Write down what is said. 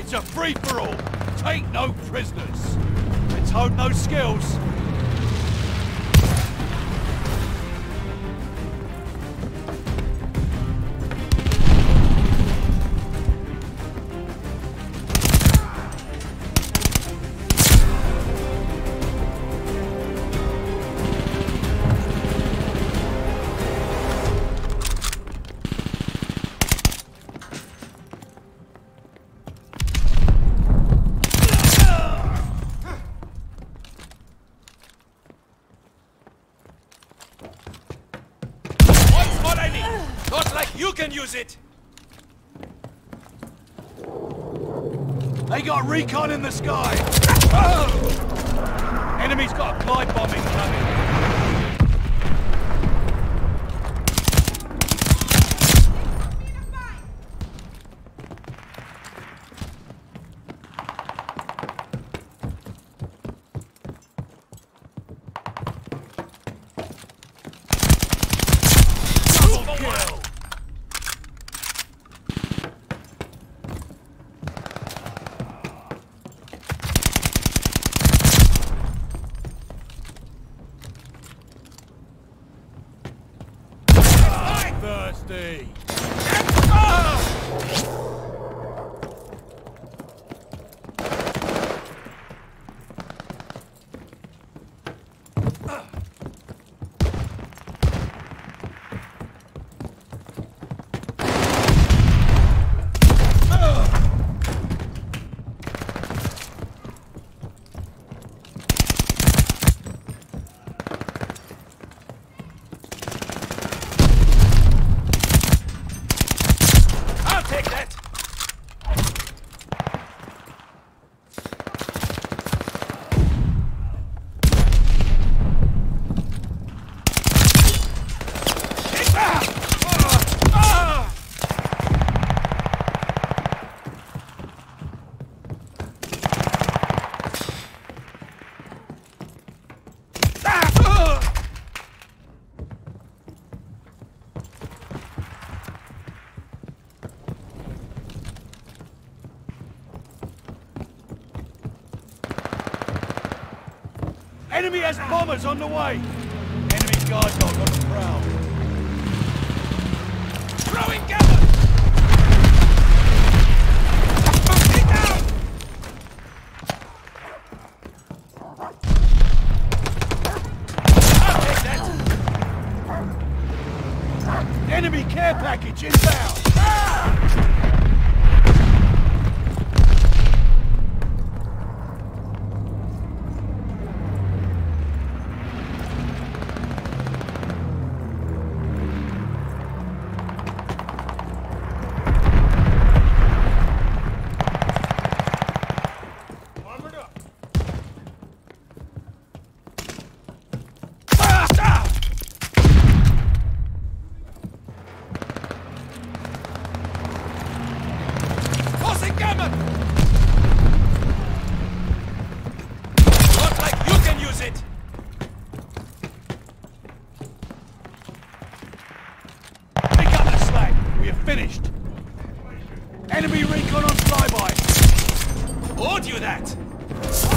It's a free-for-all. Take no prisoners. Let's hope no skills. You can use it! They got recon in the sky! Enemy's got a glide bomb incoming! Double kill! Thirsty. Enemy has bombers on the way! Enemy guard dog on the prowl. Throwing gather! Get down! I'll take that! Enemy care package inbound! Not like you can use it! Pick up the slack! We have finished! Enemy recon on flyby! Hold you that!